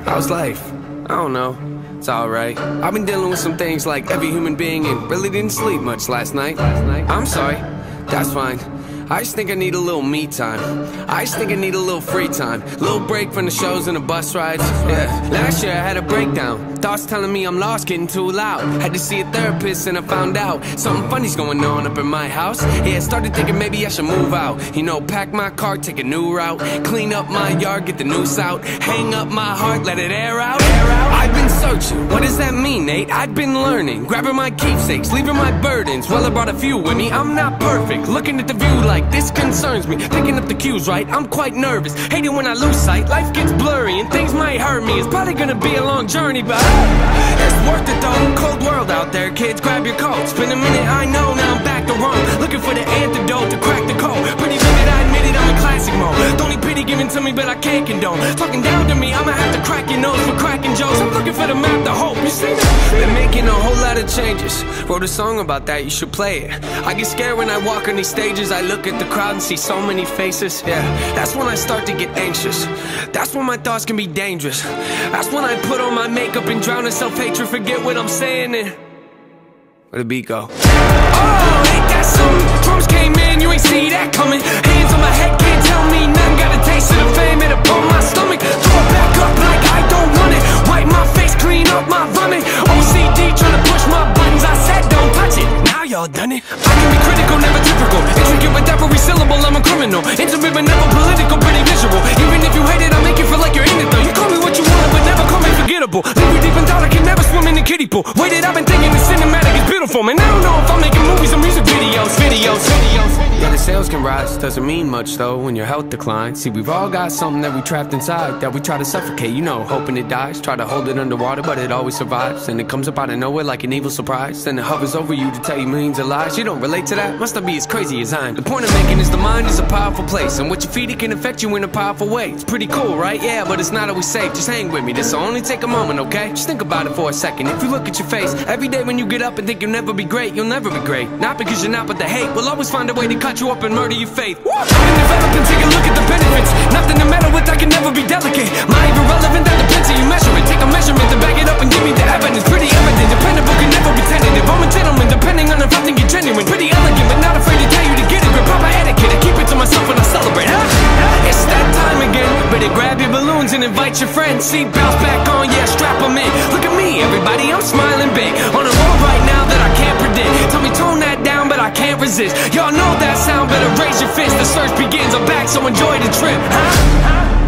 How's life? I don't know. It's alright. I've been dealing with some things like every human being and really didn't sleep much last night. I'm sorry. That's fine. I just think I need a little me time. I just think I need a little free time. Little break from the shows and the bus rides. Yeah. Last year I had a breakdown. Thoughts telling me I'm lost, getting too loud. Had to see a therapist and I found out something funny's going on up in my house. Yeah, started thinking maybe I should move out. You know, pack my car, take a new route. Clean up my yard, get the noose out. Hang up my heart, let it air out. I've been searching, what does that mean, Nate? I've been learning, grabbing my keepsakes, leaving my burdens. Well, I brought a few with me, I'm not perfect. Looking at the view like this concerns me. Picking up the cues right, I'm quite nervous. Hate it when I lose sight, life gets blurry and things might hurt me. It's probably gonna be a long journey, but it's worth it though. Cold world out there, kids, grab your coats. Been a minute, I know, now I'm back to Rome. Looking for the antidote to crack the code. Pretty vivid, I admit it, I'm in classic mode. Don't need pity given to me, but I can't condone. Talking down to me, I'ma have to crack your nose for cracking jokes. I'm looking for the map to hope, you see that? Been making a whole lot of changes. Wrote a song about that, you should play it. I get scared when I walk on these stages. I look at the crowd and see so many faces. Yeah, that's when I start to get anxious. That's when my thoughts can be dangerous. That's when I put on my makeup and drown in self-hatred. Forget what I'm saying and where the beat go? Oh, ain't that something? Drums came in, you ain't see that coming. Hands on my head, can't tell me nothing. Got a taste of the fame, it upon my stomach. Throw it back up like I don't want it. Wipe my face, clean up my vomit. OCD trying to push my buttons. I said don't touch it, now y'all done it. I can be critical, never typical. Intricate with every syllable, I'm a criminal. Intimate but never political, pretty visual. Even if you hate it, I'll make you feel like you're in it though. You call me what you want, but never call me forgettable. Leave you deep in thought, I can never swim in the kiddie pool. Waited, I've been thinking the cinematic is beautiful. Man, I don't know if I'm making movies or music videos. Yeah, the sales can rise, doesn't mean much though when your health declines. See, we've all got something that we trapped inside that we try to suffocate, you know, hoping it dies. Try to hold it underwater, but it always survives. And it comes up out of nowhere like an evil surprise. Then it hovers over you to tell you millions of lies. You don't relate to that? Must not be as crazy as I am. The point I'm making is the mind is a powerful place, and what you feed it can affect you in a powerful way. It's pretty cool, right? Yeah, but it's not always safe. Just hang with me, this'll only take a moment, okay? Just think about it for a second. If you look at your face every day when you get up and think you'll never be great, you'll never be great. Not because you're not, but the hate will always find a way to cut you up and murder your faith. I've been developing, take a look at the benefits. Nothing to meddle with, I can never be delicate. Mind irrelevant, that depends how you measure it. Take a measurement to back it up and give me the evidence. Pretty evident, dependable, can never be tentative. I'm a gentleman, depending on if I think you're genuine. Pretty elegant, but not afraid to tell you to get it. Proper etiquette, I keep it to myself when I celebrate. It's that time again. Better grab your balloons and invite your friends. Seat belts back on, yeah, strap them in. Look at me, everybody, I'm smiling big. On a road right now that I can't predict. Tell me tone that down, but I can't resist. Y'all know that sound, better raise your fist. The search begins, I'm back, so enjoy the trip.